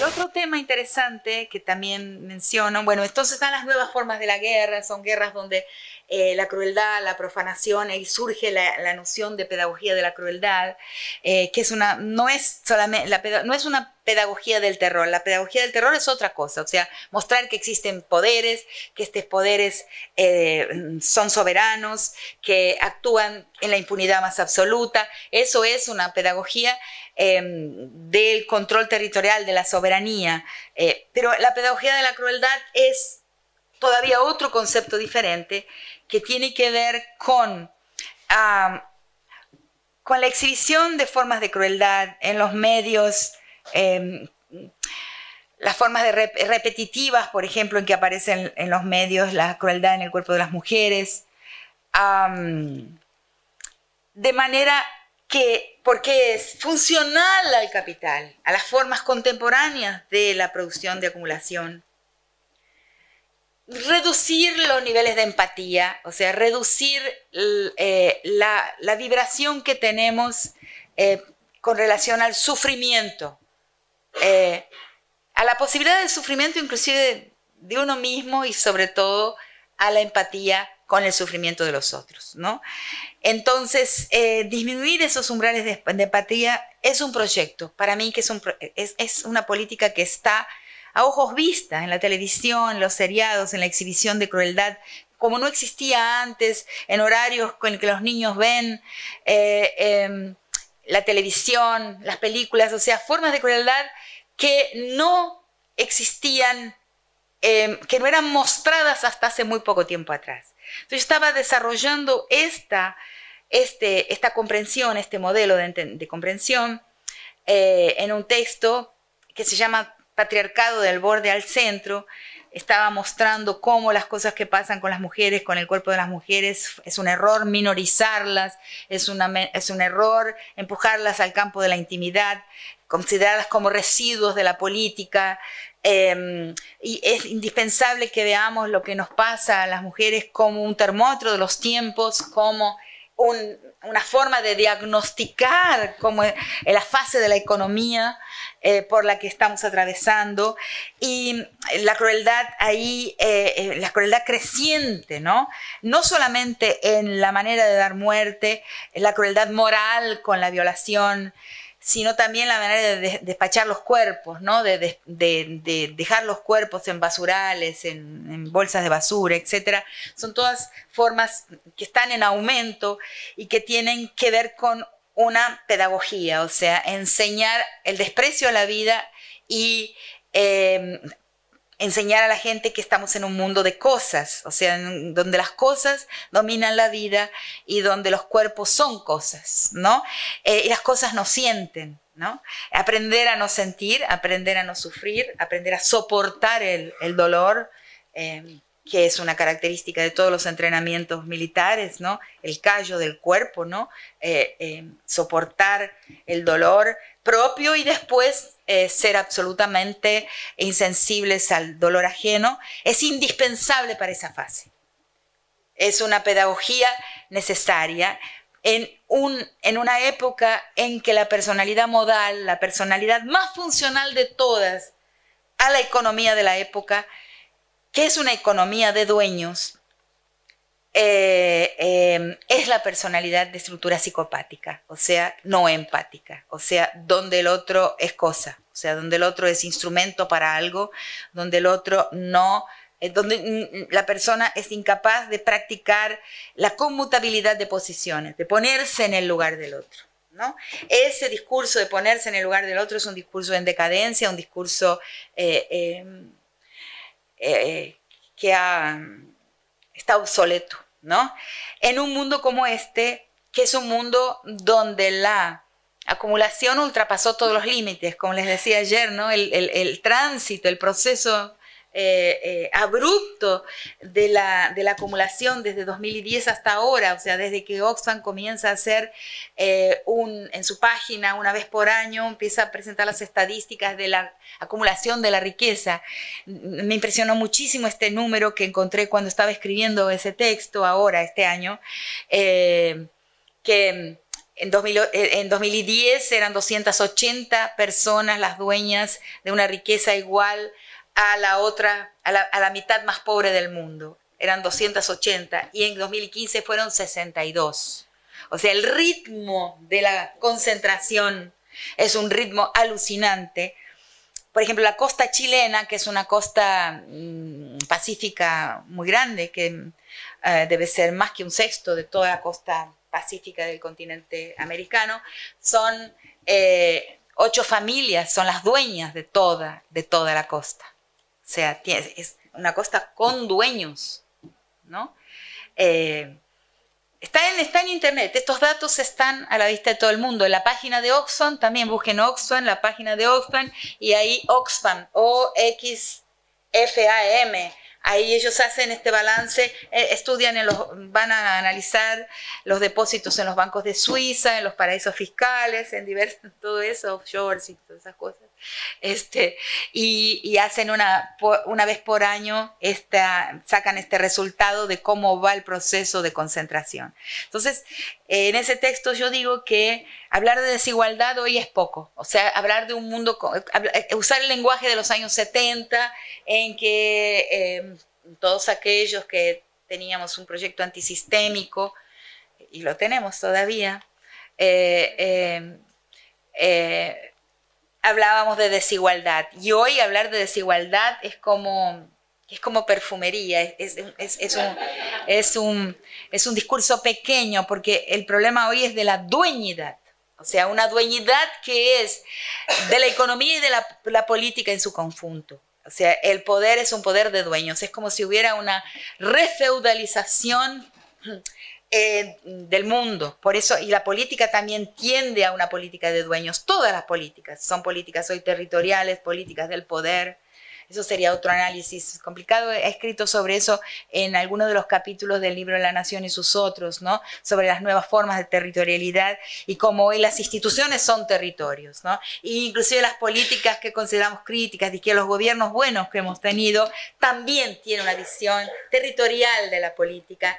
el otro tema interesante que también menciono, bueno, entonces están las nuevas formas de la guerra, son guerras donde la crueldad, la profanación, y surge la noción de pedagogía de la crueldad, que es no es solamente no es una pedagogía del terror. La pedagogía del terror es otra cosa, o sea, mostrar que existen poderes, que estos poderes son soberanos, que actúan en la impunidad más absoluta. Eso es una pedagogía del control territorial, de la soberanía. Pero la pedagogía de la crueldad es todavía otro concepto diferente que tiene que ver con la exhibición de formas de crueldad en los medios, las formas repetitivas, por ejemplo, en que aparecen en los medios la crueldad en el cuerpo de las mujeres, de manera que, porque es funcional al capital, a las formas contemporáneas de la producción de acumulación, reducir los niveles de empatía, o sea, reducir la vibración que tenemos con relación al sufrimiento, a la posibilidad de sufrimiento inclusive de uno mismo y sobre todo a la empatía con el sufrimiento de los otros, ¿no? Entonces, disminuir esos umbrales de empatía es un proyecto, para mí que es una política que está a ojos vistas en la televisión, en los seriados, en la exhibición de crueldad, como no existía antes, en horarios con que los niños ven la televisión, las películas, o sea, formas de crueldad que no existían, que no eran mostradas hasta hace muy poco tiempo atrás. Entonces, yo estaba desarrollando esta comprensión, este modelo de comprensión en un texto que se llama Patriarcado del borde al centro. Estaba mostrando cómo las cosas que pasan con las mujeres, con el cuerpo de las mujeres, es un error minorizarlas, es un error empujarlas al campo de la intimidad, consideradas como residuos de la política, y es indispensable que veamos lo que nos pasa a las mujeres como un termómetro de los tiempos, como una forma de diagnosticar como la fase de la economía por la que estamos atravesando, y la crueldad ahí, la crueldad creciente, ¿no? No solamente en la manera de dar muerte, la crueldad moral con la violación, sino también la manera de despachar los cuerpos, ¿no? De dejar los cuerpos en basurales, en bolsas de basura, etc. Son todas formas que están en aumento y que tienen que ver con una pedagogía, o sea, enseñar el desprecio a la vida y enseñar a la gente que estamos en un mundo de cosas, o sea, donde las cosas dominan la vida y donde los cuerpos son cosas, ¿no? Y las cosas nos sienten, ¿no? Aprender a no sentir, aprender a no sufrir, aprender a soportar el dolor, que es una característica de todos los entrenamientos militares, ¿no? El callo del cuerpo, ¿no? Soportar el dolor propio y después ser absolutamente insensibles al dolor ajeno, es indispensable para esa fase. Es una pedagogía necesaria en una época en que la personalidad modal, la personalidad más funcional de todas a la economía de la época, que es una economía de dueños, es la personalidad de estructura psicopática, o sea, no empática, o sea, donde el otro es cosa, o sea, donde el otro es instrumento para algo, donde el otro no, donde la persona es incapaz de practicar la conmutabilidad de posiciones, de ponerse en el lugar del otro, ¿no? Ese discurso de ponerse en el lugar del otro es un discurso en decadencia, un discurso que está obsoleto, ¿no? En un mundo como este, que es un mundo donde la acumulación ultrapasó todos los límites, como les decía ayer, ¿no? El tránsito, el proceso abrupto de la acumulación desde 2010 hasta ahora, o sea, desde que Oxfam comienza a hacer en su página una vez por año, empieza a presentar las estadísticas de la acumulación de la riqueza. Me impresionó muchísimo este número que encontré cuando estaba escribiendo ese texto ahora, este año, que En 2010 eran 280 personas las dueñas de una riqueza igual a la mitad más pobre del mundo. Eran 280 y en 2015 fueron 62. O sea, el ritmo de la concentración es un ritmo alucinante. Por ejemplo, la costa chilena, que es una costa pacífica muy grande, que debe ser más que un sexto de toda la costa pacífica del continente americano, son 8 familias, son las dueñas de toda la costa. O sea, es una costa con dueños, ¿no? Está en internet, estos datos están a la vista de todo el mundo. En la página de Oxfam, también busquen Oxfam, la página de Oxfam, y ahí Oxfam, O-X-F-A-M, ahí ellos hacen este balance, van a analizar los depósitos en los bancos de Suiza, en los paraísos fiscales, en todo eso, offshores y todas esas cosas. Y hacen una vez por año, sacan este resultado de cómo va el proceso de concentración. Entonces, en ese texto yo digo que hablar de desigualdad hoy es poco. O sea, hablar de un mundo, usar el lenguaje de los años 70, en que todos aquellos que teníamos un proyecto antisistémico, y lo tenemos todavía, hablábamos de desigualdad, y hoy hablar de desigualdad es como perfumería, es un discurso pequeño, porque el problema hoy es de la dueñidad, o sea, una dueñidad que es de la economía y de la política en su conjunto. O sea, el poder es un poder de dueños, es como si hubiera una refeudalización del mundo. Por eso, y la política también tiende a una política de dueños. Todas las políticas son políticas hoy territoriales, políticas del poder. Eso sería otro análisis complicado. He escrito sobre eso en algunos de los capítulos del libro La Nación y sus otros, ¿no? Sobre las nuevas formas de territorialidad y cómo hoy las instituciones son territorios, ¿no? E inclusive las políticas que consideramos críticas y que los gobiernos buenos que hemos tenido también tienen una visión territorial de la política,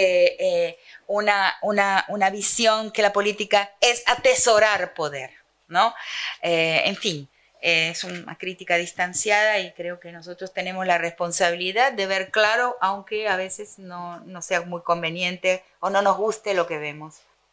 una visión que la política es atesorar poder, ¿no? En fin. Es una crítica distanciada y creo que nosotros tenemos la responsabilidad de ver claro, aunque a veces no sea muy conveniente o no nos guste lo que vemos.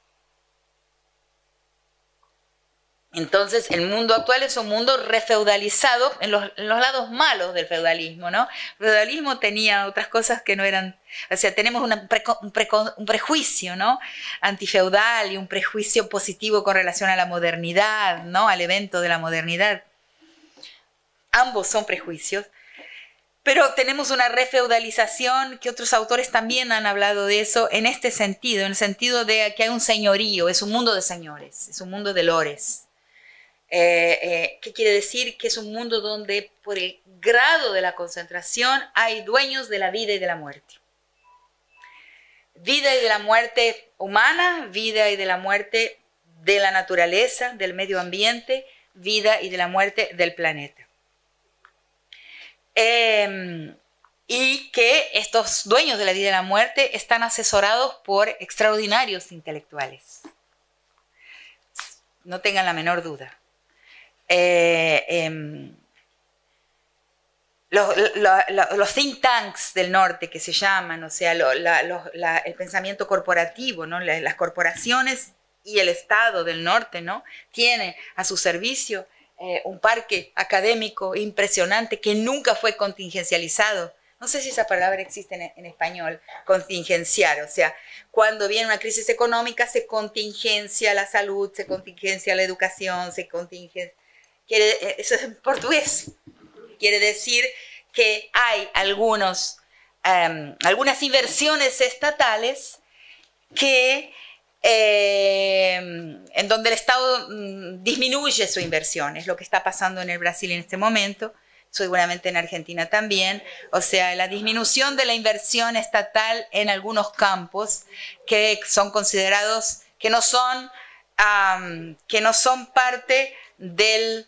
Entonces, el mundo actual es un mundo refeudalizado en los lados malos del feudalismo, ¿no? El feudalismo tenía otras cosas que no eran... O sea, tenemos un prejuicio, ¿no? Antifeudal y un prejuicio positivo con relación a la modernidad, ¿no? Al evento de la modernidad. Ambos son prejuicios, pero tenemos una refeudalización que otros autores también han hablado de eso en este sentido, en el sentido de que hay un señorío, es un mundo de señores, es un mundo de lores. ¿Qué quiere decir? Que es un mundo donde por el grado de la concentración hay dueños de la vida y de la muerte. Vida y de la muerte humana, vida y de la muerte de la naturaleza, del medio ambiente, vida y de la muerte del planeta. Y que estos dueños de la vida y de la muerte están asesorados por extraordinarios intelectuales. No tengan la menor duda. Los think tanks del norte que se llaman, o sea, el pensamiento corporativo, ¿no? Las corporaciones y el Estado del norte, ¿no? Tiene a su servicio un parque académico impresionante que nunca fue contingencializado. No sé si esa palabra existe en español, contingenciar. O sea, cuando viene una crisis económica se contingencia la salud, se contingencia la educación, se contingencia... Eso es en portugués. Quiere decir que hay algunas inversiones estatales que... en donde el Estado disminuye su inversión. Es lo que está pasando en el Brasil en este momento, seguramente en Argentina también. O sea, la disminución de la inversión estatal en algunos campos que son considerados, que no son parte del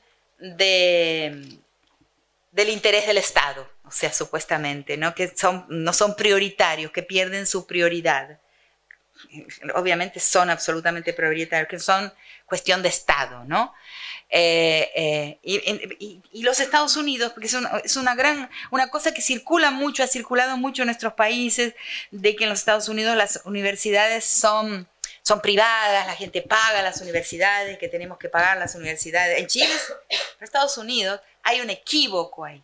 interés del Estado, o sea, supuestamente, ¿no? Que no son prioritarios, que pierden su prioridad. obviamente son absolutamente prioritarios, que son cuestión de Estado, ¿no? Y los Estados Unidos, porque es una cosa que circula mucho, ha circulado mucho en nuestros países, de que en los Estados Unidos las universidades son privadas, la gente paga las universidades, que tenemos que pagar las universidades. En Chile, en Estados Unidos, hay un equívoco ahí.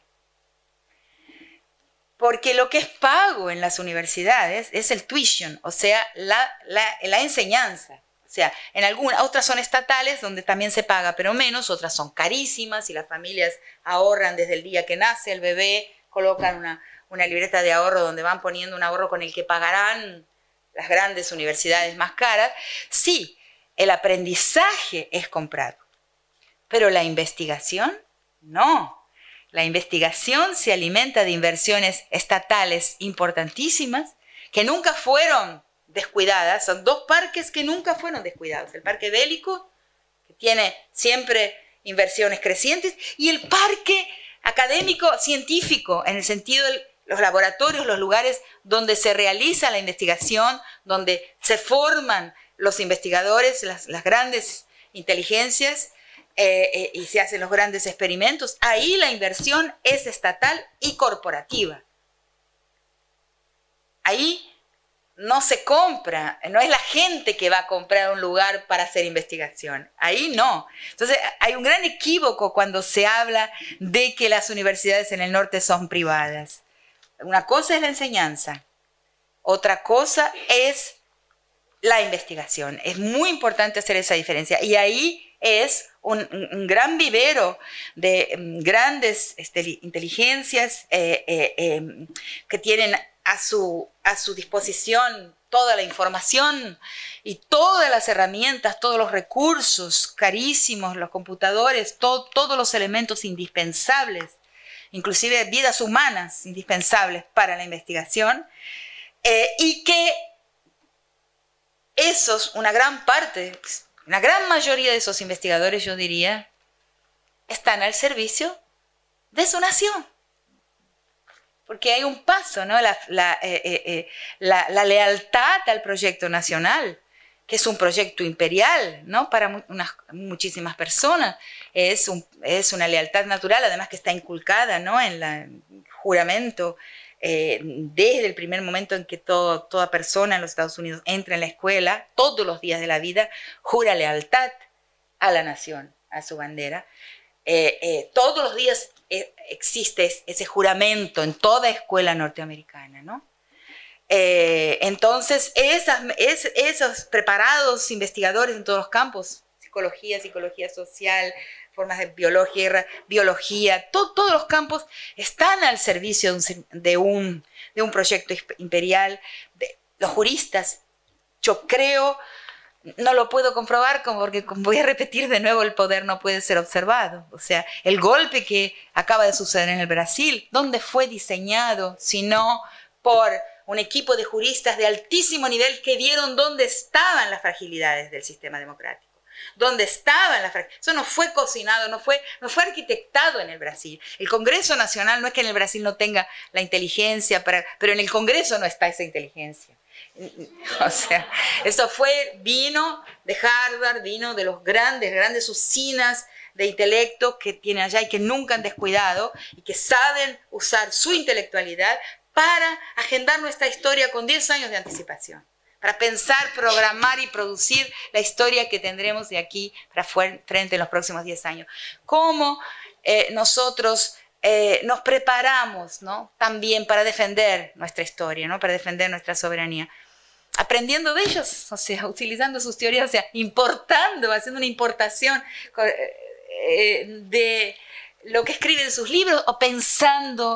Porque lo que es pago en las universidades es el tuition, o sea, la enseñanza. O sea, otras son estatales, donde también se paga, pero menos, otras son carísimas y las familias ahorran desde el día que nace el bebé, colocan una libreta de ahorro donde van poniendo un ahorro con el que pagarán las grandes universidades más caras. Sí, el aprendizaje es comprado, pero la investigación no. La investigación se alimenta de inversiones estatales importantísimas que nunca fueron descuidadas. Son dos parques que nunca fueron descuidados. El parque bélico, que tiene siempre inversiones crecientes, y el parque académico científico, en el sentido de los laboratorios, los lugares donde se realiza la investigación, donde se forman los investigadores, las grandes inteligencias, y se hacen los grandes experimentos. Ahí la inversión es estatal y corporativa. Ahí no se compra, no es la gente que va a comprar un lugar para hacer investigación. Ahí no. Entonces hay un gran equívoco cuando se habla de que las universidades en el norte son privadas. Una cosa es la enseñanza, otra cosa es la investigación. Es muy importante hacer esa diferencia. Y ahí es un gran vivero de grandes inteligencias que tienen a su disposición toda la información y todas las herramientas, todos los recursos carísimos, los computadores, todos los elementos indispensables, inclusive vidas humanas indispensables para la investigación, y que una gran parte, una gran mayoría de esos investigadores, yo diría, están al servicio de su nación. Porque hay un paso, ¿no? La lealtad al proyecto nacional, que es un proyecto imperial, ¿no? Para muchísimas personas. Es una lealtad natural, además que está inculcada, ¿no? En el juramento, desde el primer momento en que toda persona en los Estados Unidos entra en la escuela, todos los días de la vida, jura lealtad a la nación, a su bandera. Todos los días existe ese juramento en toda escuela norteamericana, ¿no? Entonces, esos preparados investigadores en todos los campos, psicología social, formas de biología, todos los campos están al servicio de un proyecto imperial. Los juristas, yo creo, no lo puedo comprobar porque, como voy a repetir de nuevo, el poder no puede ser observado. O sea, el golpe que acaba de suceder en el Brasil, ¿dónde fue diseñado? Sino por un equipo de juristas de altísimo nivel que vieron dónde estaban las fragilidades del sistema democrático. Dónde estaban las fragilidades. Eso no fue cocinado, no fue arquitectado en el Brasil. El Congreso Nacional, no es que en el Brasil no tenga la inteligencia, pero en el Congreso no está esa inteligencia. O sea, eso vino de Harvard, vino de los grandes usinas de intelecto que tienen allá y que nunca han descuidado y que saben usar su intelectualidad para agendar nuestra historia con 10 años de anticipación, para pensar, programar y producir la historia que tendremos de aquí para frente en los próximos 10 años. Cómo nosotros nos preparamos, ¿no? También para defender nuestra historia, ¿no? Para defender nuestra soberanía. Aprendiendo de ellos, o sea, utilizando sus teorías, o sea, haciendo una importación de lo que escriben sus libros, o pensando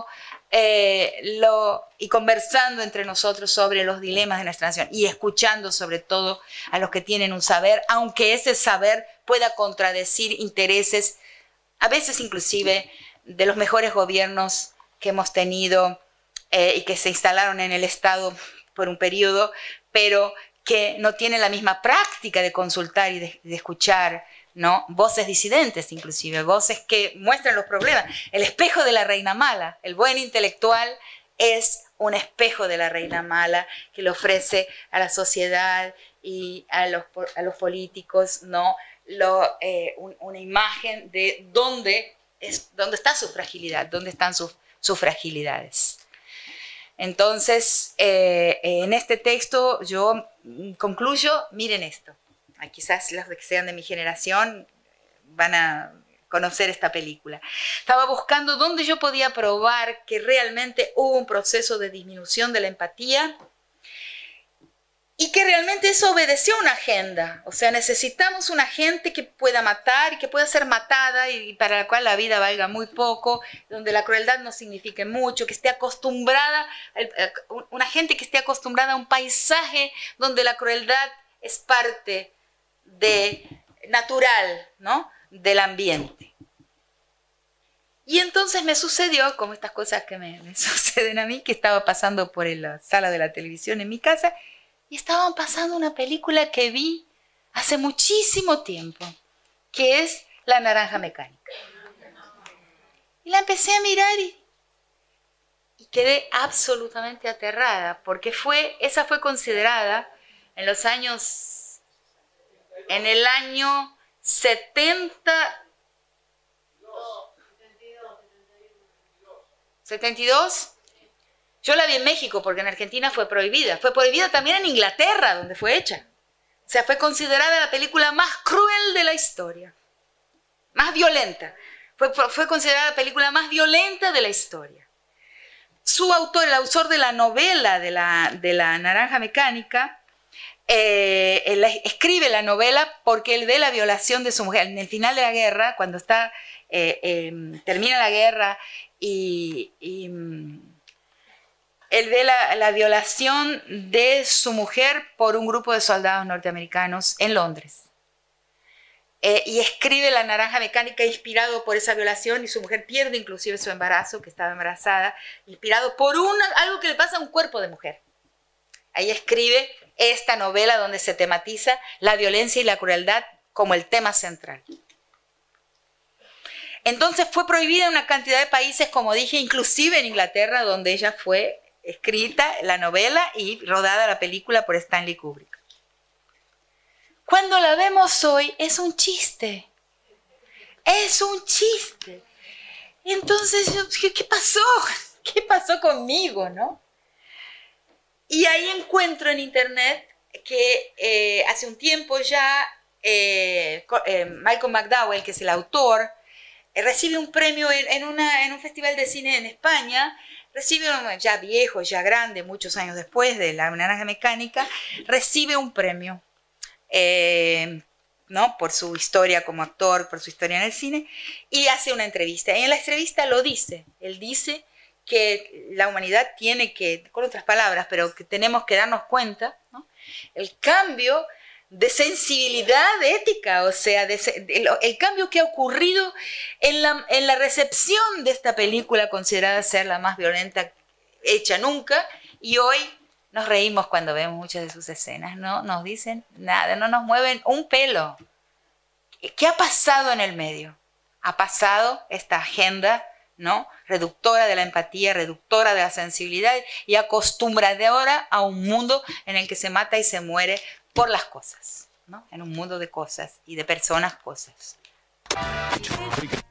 y conversando entre nosotros sobre los dilemas de nuestra nación y escuchando sobre todo a los que tienen un saber, aunque ese saber pueda contradecir intereses, a veces inclusive de los mejores gobiernos que hemos tenido y que se instalaron en el Estado por un periodo, pero que no tienen la misma práctica de consultar y de escuchar, ¿no? Voces disidentes, inclusive, voces que muestran los problemas. El espejo de la reina mala, el buen intelectual, es un espejo de la reina mala que le ofrece a la sociedad y a los políticos, ¿no? Una imagen de dónde está su fragilidad, dónde están sus fragilidades. Entonces, en este texto yo concluyo, miren esto. Quizás los que sean de mi generación van a conocer esta película. Estaba buscando dónde yo podía probar que realmente hubo un proceso de disminución de la empatía y que realmente eso obedeció a una agenda. O sea, necesitamos una gente que pueda matar y que pueda ser matada y para la cual la vida valga muy poco, donde la crueldad no signifique mucho, que esté acostumbrada, una gente que esté acostumbrada a un paisaje donde la crueldad es parte natural, ¿no?, del ambiente. Y entonces me sucedió, como estas cosas que me suceden a mí, que estaba pasando por la sala de la televisión en mi casa y estaban pasando una película que vi hace muchísimo tiempo, que es La Naranja Mecánica. Y la empecé a mirar y quedé absolutamente aterrada, porque esa fue considerada en el año 72. Yo la vi en México porque en Argentina fue prohibida. Fue prohibida también en Inglaterra, donde fue hecha. O sea, fue considerada la película más cruel de la historia. Más violenta. Fue considerada la película más violenta de la historia. Su autor, el autor de la novela de la Naranja Mecánica, él escribe la novela porque él ve la violación de su mujer. En el final de la guerra, cuando termina la guerra y él ve la violación de su mujer por un grupo de soldados norteamericanos en Londres. Y escribe La Naranja Mecánica inspirado por esa violación y su mujer pierde inclusive su embarazo, que estaba embarazada, inspirado por algo que le pasa a un cuerpo de mujer. Ahí escribe esta novela donde se tematiza la violencia y la crueldad como el tema central. Entonces fue prohibida en una cantidad de países, como dije, inclusive en Inglaterra, donde ella fue escrita la novela y rodada la película por Stanley Kubrick. Cuando la vemos hoy es un chiste. Es un chiste. Entonces yo dije, ¿qué pasó? ¿Qué pasó conmigo, no? Y ahí encuentro en internet que hace un tiempo ya Malcolm McDowell, que es el autor, recibe un premio en un festival de cine en España, ya viejo, ya grande, muchos años después de La Naranja Mecánica, recibe un premio, ¿no?, por su historia como actor, por su historia en el cine, y hace una entrevista. Y en la entrevista él dice que la humanidad tiene que, con otras palabras, pero que tenemos que darnos cuenta, ¿no?, el cambio de sensibilidad ética, o sea, el cambio que ha ocurrido en la recepción de esta película considerada ser la más violenta hecha nunca, y hoy nos reímos cuando vemos muchas de sus escenas, no nos dicen nada, no nos mueven un pelo. ¿Qué ha pasado en el medio? Ha pasado esta agenda, ¿no?, reductora de la empatía, reductora de la sensibilidad y acostumbradora a un mundo en el que se mata y se muere por las cosas, ¿no?, en un mundo de cosas y de personas cosas.